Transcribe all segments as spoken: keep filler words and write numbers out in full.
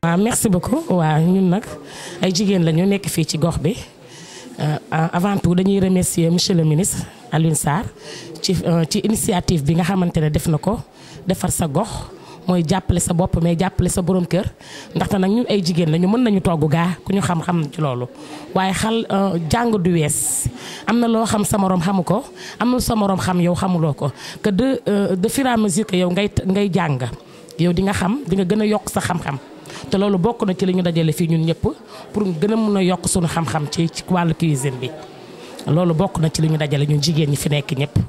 ah merci beaucoup waaw ñun nag ay jigéen la ñu nekk fii ci gox bi avant tout dañuy remercier monsieur le ministre Alioune Sarr ci ci initiative bi nga xamante ne def na ko defar sa gox mooy jàppale sa bopp mais jàppale sa borom kër ndaxte nag ñun ay jigéen la ñu mën nañu togg gaa ku ñu xam-xam ci loolu waaye xal jàng du wees am na loo xam sa morom xamu ko am na sa morom xam yow xamuloo ko que de de fur et à mesure que yow ngay ngay jàng yow di nga xam di nga gën a yokk sa xam-xam te loolu bokk na ci li ñu dajale fii ñun ñëpp pour gën a mën a yokk suñu xam-xam ci ci wàllu cuisine bi loolu bokk na ci li ñu dajale ñun jigéen ñi fi nekk ñëpp.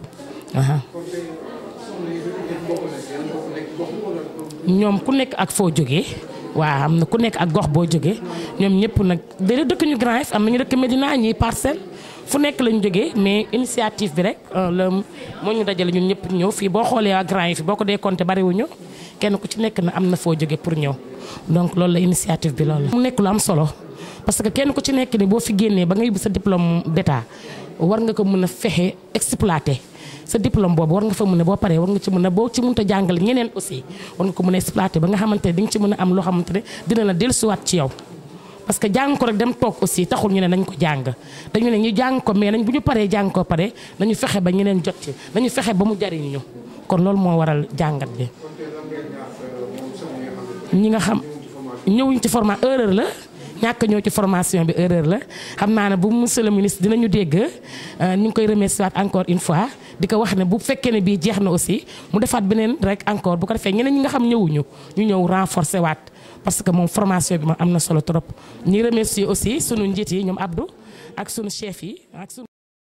ñoom ku nekk ak foo jógee waaw am na ku nekk ak gox boo jógee ñoom ñëpp nag da dëkk ñu Grand Yoff am nañu dëkk Médina ñii Parcelles fu nekk lañu jógee mais initiative bi rek la moo ñu dajale ñun ñëpp ñëw fii boo xoolee waa Grand Yoff boo ko dee compté bariwuñu kenn ku ci nekk na am na foo jógee pour ñëw donc loolu la initiative bi loolu la. mu nekk lu am solo parce que kenn ku ci nekk ni boo fi génnee ba nga yóbbu sa diplôme d'état war nga ko mën a fexe exploiter. sa diplôme boobu war nga fa mën a boo paree war nga ci mën a boo ci mënta jàngale ñeneen aussi war nga ko mën a exploiter ba nga xamante ne di nga ci mën a am loo xamante ne dina la dellusiwaat ci yow. parce que jàng ko rek dem toog aussi taxul ñu ne nañ ko jàng dañu ne ñu jàng ko mais nañ bu ñu paree jàng ko pare nañu fexe ba ñeneen jot ci nañu fexe ba mu jariñ ñu kon loolu moo waral jàngat bi. ñi nga xam ñëwuñ ci format erreur la. ñàkk ñëw ci formation bi erreur la xam naa ne bu monsieur le ministre dinañu dégg ñu ngi koy remercier waat encore une fois di ko wax ne bu fekkee ne bii jeex na aussi mu defaat beneen rek encore bu ko defee ñeneen ñi nga xam ñëwuñu ñu ñëw renforcer waat parce que moom formation bi moom am na solo trop. ñi remercier aussi sunu njiit yi ñoom Abdou ak sunu chef yi ak sunu